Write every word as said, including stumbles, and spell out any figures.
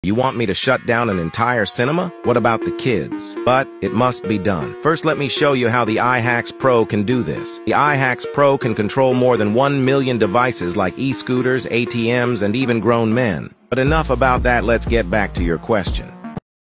You want me to shut down an entire cinema? What about the kids? But it must be done. First, let me show you how the iHacks Pro can do this. The iHacks Pro can control more than one million devices like e-scooters, A T Ms, and even grown men. But enough about that, let's get back to your question.